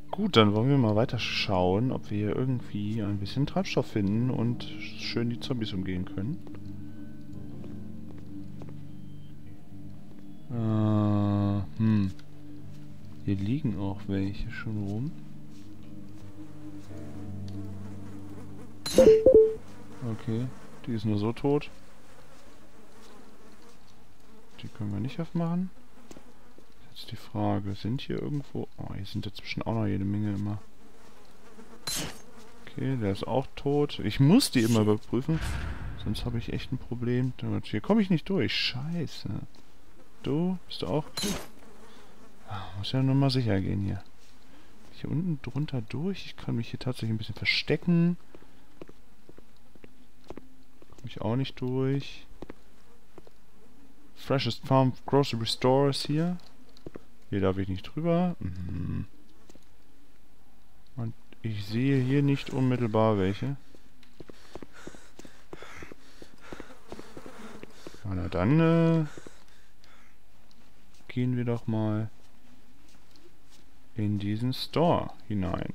Gut, dann wollen wir mal weiter schauen, ob wir hier irgendwie ein bisschen Treibstoff finden und schön die Zombies umgehen können. Hier liegen auch welche schon rum. Okay, die ist nur so tot. Die können wir nicht aufmachen. Jetzt die Frage, sind hier irgendwo... Oh, hier sind dazwischen auch noch jede Menge immer. Okay, der ist auch tot. Ich muss die immer überprüfen, sonst habe ich echt ein Problem. Hier komme ich nicht durch. Scheiße. Du, bist du auch? Muss ja nur mal sicher gehen hier. Hier unten drunter durch. Ich kann mich hier tatsächlich ein bisschen verstecken. Komme ich auch nicht durch. Freshest Farm Grocery Store ist hier. Hier darf ich nicht drüber. Und ich sehe hier nicht unmittelbar welche. Ja, na dann gehen wir doch mal in diesen Store hinein.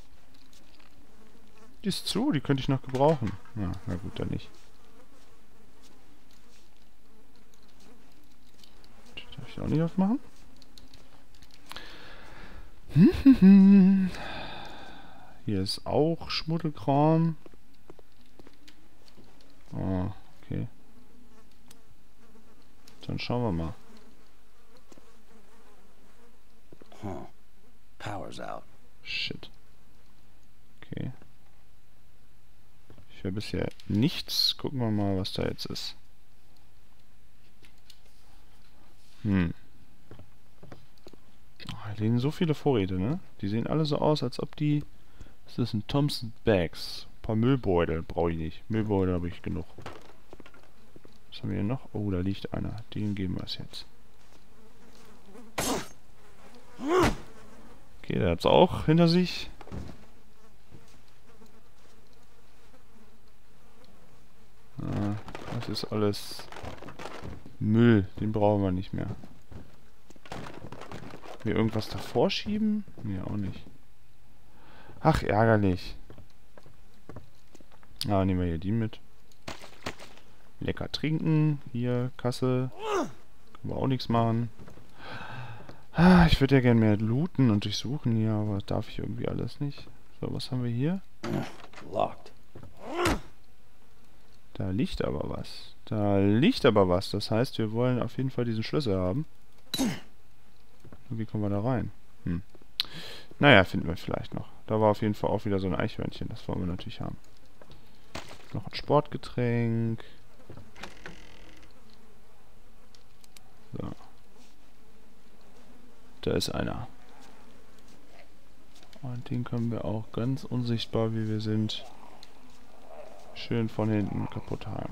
Die ist zu, die könnte ich noch gebrauchen. Ja, na gut, dann nicht. Die darf ich auch nicht aufmachen. Hier ist auch Schmuddelkram. Oh, okay. Dann schauen wir mal. Huh. Power's out. Shit. Okay. Ich höre bisher nichts. Gucken wir mal, was da jetzt ist. Hier liegen so viele Vorräte, ne? Die sehen alle so aus, als ob die... Das sind Thompson Bags. Ein paar Müllbeutel brauche ich nicht. Müllbeutel habe ich genug. Was haben wir hier noch? Oh, da liegt einer. Den geben wir es jetzt. Okay, der hat es auch hinter sich. Das ist alles Müll. Den brauchen wir nicht mehr. Wir irgendwas davor schieben? Nee, auch nicht. Ach, ärgerlich. Ah, nehmen wir hier die mit. Lecker trinken. Hier, Kasse. Können wir auch nichts machen. Ah, ich würde ja gerne mehr looten und durchsuchen hier, aber darf ich irgendwie alles nicht. So, was haben wir hier? Locked. Da liegt aber was. Da liegt aber was. Das heißt, wir wollen auf jeden Fall diesen Schlüssel haben. Und wie kommen wir da rein? Naja, finden wir vielleicht noch. Da war auf jeden Fall auch wieder so ein Eichhörnchen. Das wollen wir natürlich haben. Noch ein Sportgetränk. So. Da ist einer. Und den können wir auch ganz unsichtbar, wie wir sind, schön von hinten kaputt haben.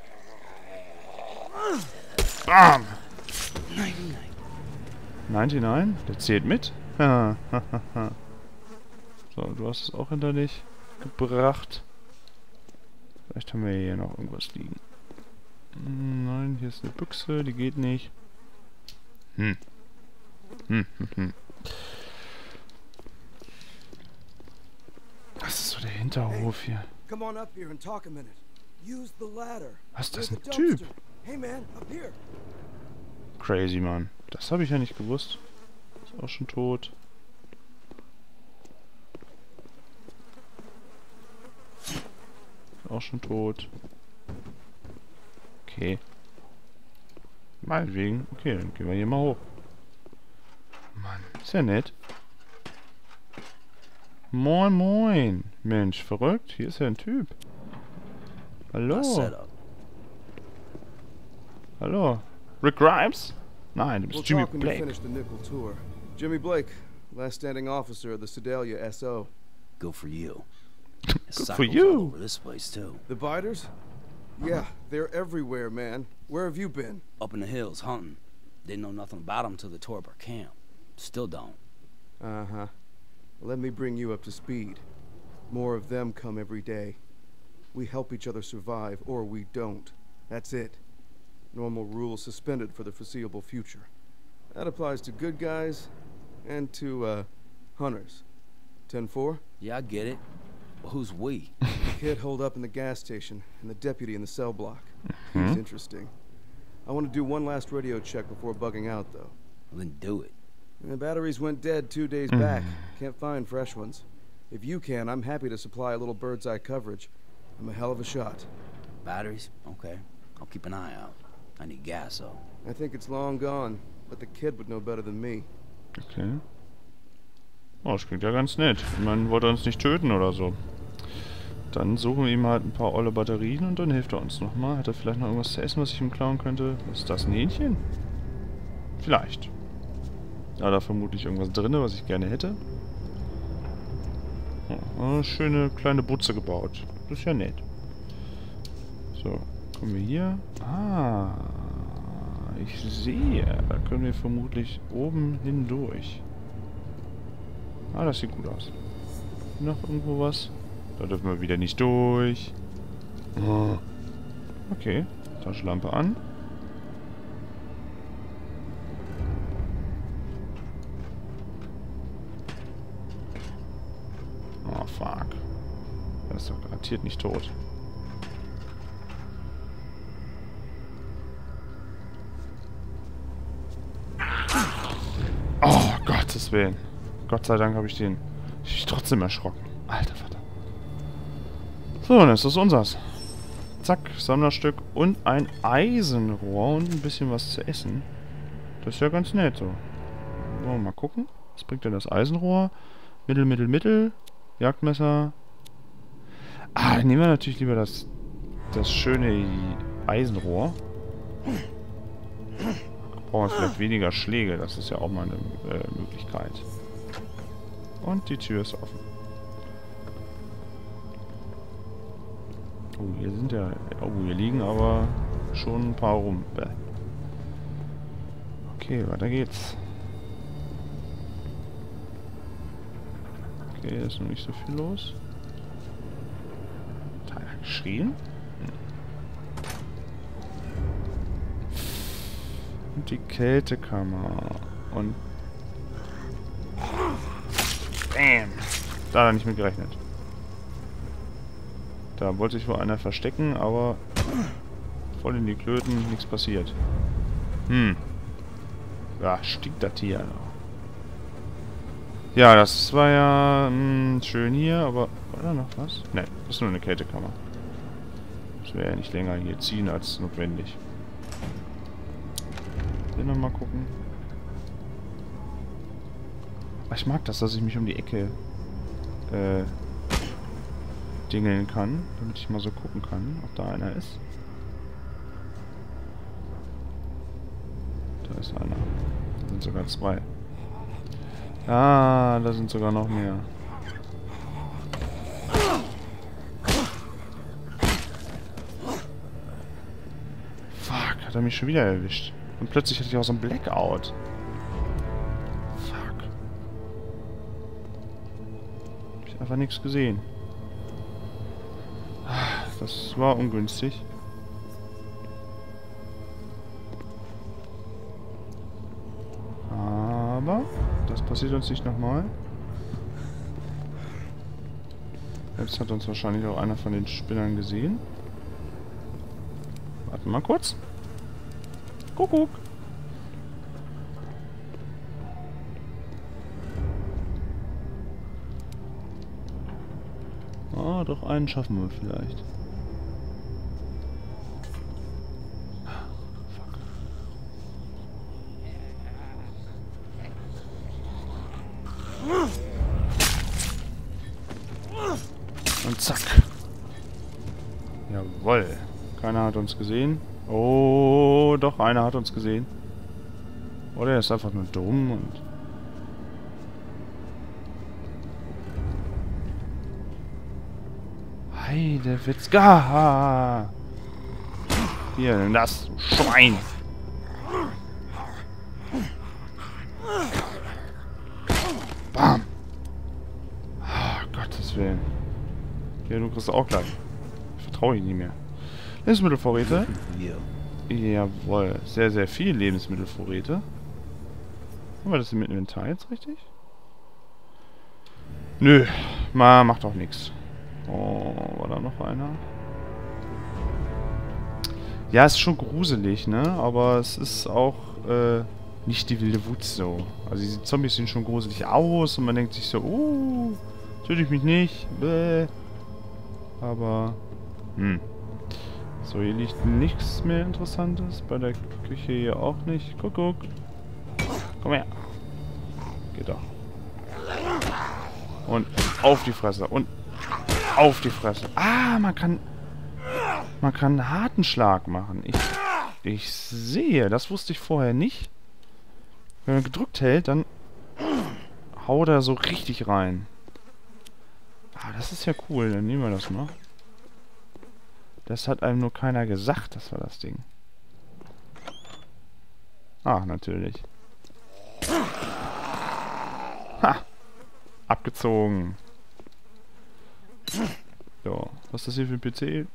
Bam! 99? Der zählt mit? So, du hast es auch hinter dich gebracht. Vielleicht haben wir hier noch irgendwas liegen. Nein, hier ist eine Büchse, die geht nicht. Was ist so der Hinterhof hier? Was ist das, ein Typ? Crazy, Mann. Das habe ich ja nicht gewusst. Ist auch schon tot. Ist auch schon tot. Okay. Meinetwegen. Okay, dann gehen wir hier mal hoch. Mann, ist ja nett. Moin, moin. Mensch, verrückt. Hier ist ja ein Typ. Hallo. Hallo. Rick Grimes? Nein, du bist Jimmy Blake. Jimmy Blake, last standing officer of the Sedalia SO. Good for you. Good for you. All over this place too. The biters? Yeah, they're everywhere, man. Where have you been? Up in the hills hunting. Didn't know nothing about them till they tore up our camp. Still don't. Uh-huh. Let me bring you up to speed. More of them come every day. We help each other survive, or we don't. That's it. Normal rules suspended for the foreseeable future. That applies to good guys and to, hunters. 10-4? Yeah, I get it. But who's we? The kid holed up in the gas station, and the deputy in the cell block. He's interesting. I want to do one last radio check before bugging out, though. Well, then do it. The batteries went dead 2 days back. Can't find fresh ones. If you can, I'm happy to supply a little bird's eye coverage. I'm a hell of a shot. Batteries? Okay. I'll keep an eye out. I need gas, though. I think it's long gone, but the kid would know better than me. Okay. Oh, das klingt ja ganz nett. Ich meine, wollte er uns nicht töten oder so. Dann suchen wir ihm halt ein paar olle Batterien und dann hilft er uns nochmal. Hat er vielleicht noch irgendwas zu essen, was ich ihm klauen könnte? Ist das ein Hähnchen? Vielleicht. Ja, da vermutlich irgendwas drin, was ich gerne hätte. Oh, schöne kleine Butze gebaut. Das ist ja nett. So, kommen wir hier. Ah, ich sehe. Da können wir vermutlich oben hindurch. Ah, das sieht gut aus. Noch irgendwo was? Da dürfen wir wieder nicht durch. Oh. Okay, Taschenlampe an. Oh, fuck. Er ist doch garantiert nicht tot. Oh, Gottes Willen. Gott sei Dank habe ich den... Ich bin trotzdem erschrocken. Alter Vater. So, dann ist das unsers. Zack, Sammlerstück und ein Eisenrohr und ein bisschen was zu essen. Das ist ja ganz nett so. So, mal gucken. Was bringt denn das Eisenrohr? Mittel. Jagdmesser. Ah, dann nehmen wir natürlich lieber das schöne Eisenrohr. Brauchen wir vielleicht weniger Schläge. Das ist ja auch mal eine Möglichkeit. Und die Tür ist offen. Oh, hier sind ja... Oh, hier liegen aber schon ein paar rum. Bäh. Okay, weiter geht's. Okay, ist noch nicht so viel los. Hat einer geschrien? Und die Kältekammer. Und... Bam! Da hat er nicht mit gerechnet. Da wollte sich wohl einer verstecken, aber voll in die Klöten, nichts passiert. Ja, stinkt das hier. Ja, das war ja schön hier, aber... War da noch was? Ne, das ist nur eine Kältekammer. Das wäre ja nicht länger hier ziehen als notwendig. Hier nochmal gucken. Ich mag das, dass ich mich um die Ecke dingeln kann, damit ich mal so gucken kann, ob da einer ist. Da ist einer. Da sind sogar zwei. Ah, da sind sogar noch mehr. Fuck, hat er mich schon wieder erwischt. Und plötzlich hatte ich auch so ein Blackout. Fuck. Hab ich einfach nichts gesehen. Das war ungünstig. Aber das passiert uns nicht nochmal. Jetzt hat uns wahrscheinlich auch einer von den Spinnern gesehen. Warten mal kurz. Kuckuck. Ah, doch einen schaffen wir vielleicht. Und zack. Jawohl. Keiner hat uns gesehen. Oh, doch, einer hat uns gesehen. Oder er ist einfach nur dumm und... Heidewitzka! Hier, nimm das, du Schwein! Bam! Oh, Gottes Willen. Ja, du kriegst auch gleich. Ich vertraue ich nicht mehr. Lebensmittelvorräte. Jawohl. Sehr, sehr viel Lebensmittelvorräte. Haben wir das im Inventar jetzt richtig? Nö, macht doch nichts. Oh, war da noch einer? Ja, ist schon gruselig, ne? Aber es ist auch nicht die wilde Wut so. Also diese Zombies sehen schon gruselig aus und man denkt sich so, töte ich mich nicht. Bäh. Aber, So, hier liegt nichts mehr Interessantes. Bei der Küche hier auch nicht. Guck. Komm her. Geht doch. Und auf die Fresse. Und auf die Fresse. Ah, man kann einen harten Schlag machen. Ich sehe, das wusste ich vorher nicht. Wenn man gedrückt hält, dann haut er so richtig rein. Ah, das ist ja cool. Dann nehmen wir das mal. Das hat einem nur keiner gesagt, das war das Ding. Ah, natürlich. Ha! Abgezogen. So, was ist das hier für ein PC?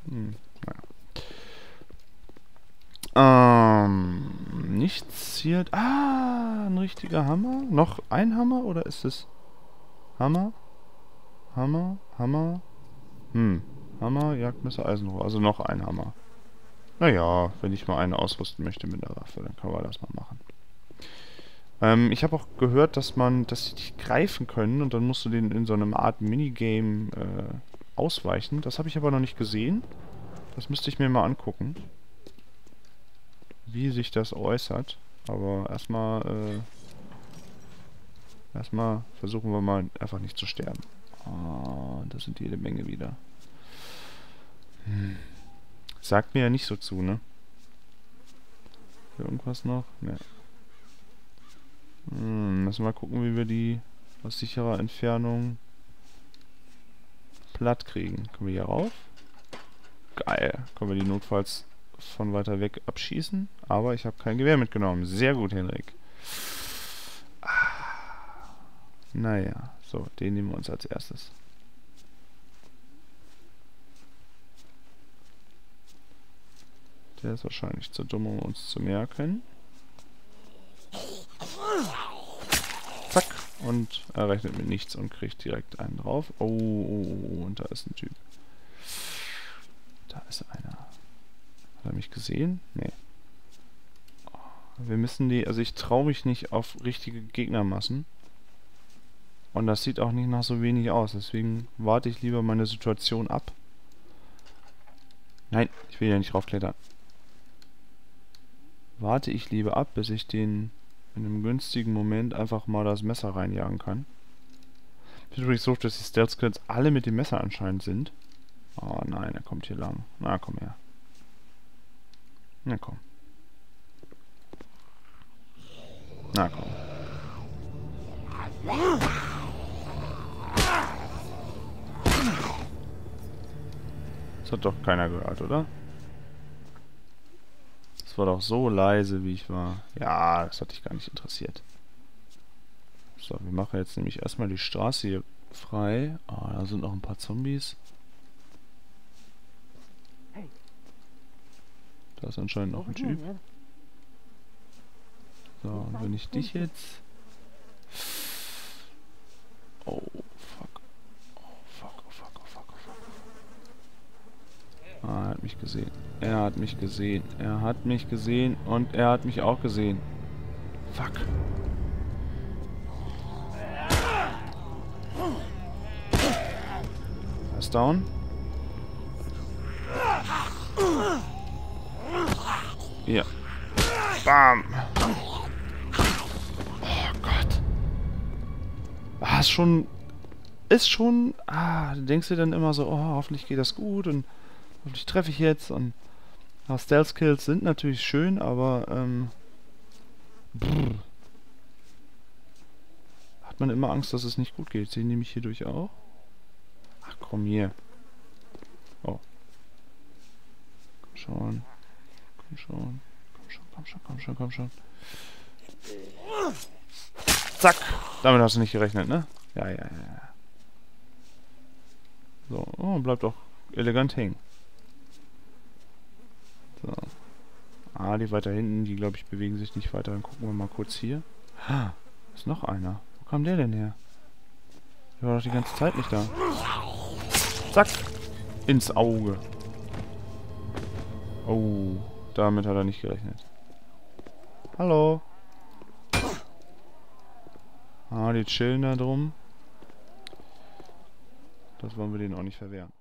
Naja. Nichts hier. Ah, ein richtiger Hammer. Noch ein Hammer oder ist es Hammer? Hammer? Hammer, Jagdmesser, Eisenrohr. Also noch ein Hammer. Naja, wenn ich mal einen ausrüsten möchte mit der Waffe, dann kann man das mal machen. Ich habe auch gehört, dass sie dich greifen können und dann musst du den in so einem Art Minigame ausweichen. Das habe ich aber noch nicht gesehen. Das müsste ich mir mal angucken. Wie sich das äußert. Aber erstmal versuchen wir mal einfach nicht zu sterben. Oh, das sind jede Menge wieder. Sagt mir ja nicht so zu, ne? Irgendwas noch? Ne. Müssen wir mal gucken, wie wir die aus sicherer Entfernung platt kriegen. Können wir hier rauf? Geil. Können wir die notfalls von weiter weg abschießen? Aber ich habe kein Gewehr mitgenommen. Sehr gut, Henrik. Naja, so, den nehmen wir uns als erstes. Der ist wahrscheinlich zu dumm, um uns zu merken. Zack. Und er rechnet mit nichts und kriegt direkt einen drauf. Oh, und da ist ein Typ. Da ist einer. Hat er mich gesehen? Nee. Wir müssen die... Also ich traue mich nicht auf richtige Gegnermassen. Und das sieht auch nicht nach so wenig aus. Deswegen warte ich lieber meine Situation ab. Nein, ich will ja nicht raufklettern. Warte ich lieber ab, bis ich den in einem günstigen Moment einfach mal das Messer reinjagen kann. Ich bin übrigens so, dass die Stealth-Kills alle mit dem Messer anscheinend sind. Oh nein, er kommt hier lang. Na, komm her. Na komm. Na komm. Das hat doch keiner gehört, oder? Das war doch so leise, wie ich war. Ja, das hat dich gar nicht interessiert. So, wir machen jetzt nämlich erstmal die Straße hier frei. Ah, da sind noch ein paar Zombies. Da ist anscheinend noch ein Typ. So, und wenn ich dich jetzt... Oh, fuck. Ah, er hat mich gesehen. Er hat mich gesehen. Er hat mich gesehen und er hat mich auch gesehen. Fuck. Er ist down. Ja. Bam. Oh Gott. Ah, ist schon... Ah, du denkst dir dann immer so, oh, hoffentlich geht das gut und hoffentlich treffe ich jetzt und Stealth-Kills sind natürlich schön, aber hat man immer Angst, dass es nicht gut geht. Sehen die mich hierdurch auch? Ach komm hier. Oh. Komm schon. Komm schon. Komm schon. Zack. Damit hast du nicht gerechnet, ne? Ja. So. Oh, bleibt doch elegant hängen. So. Ah, die weiter hinten, die glaube ich bewegen sich nicht weiter. Dann gucken wir mal kurz hier. Ah, ist noch einer. Wo kam der denn her? Der war doch die ganze Zeit nicht da. Zack! Ins Auge. Oh, damit hat er nicht gerechnet. Hallo. Ah, die chillen da drum. Das wollen wir denen auch nicht verwehren.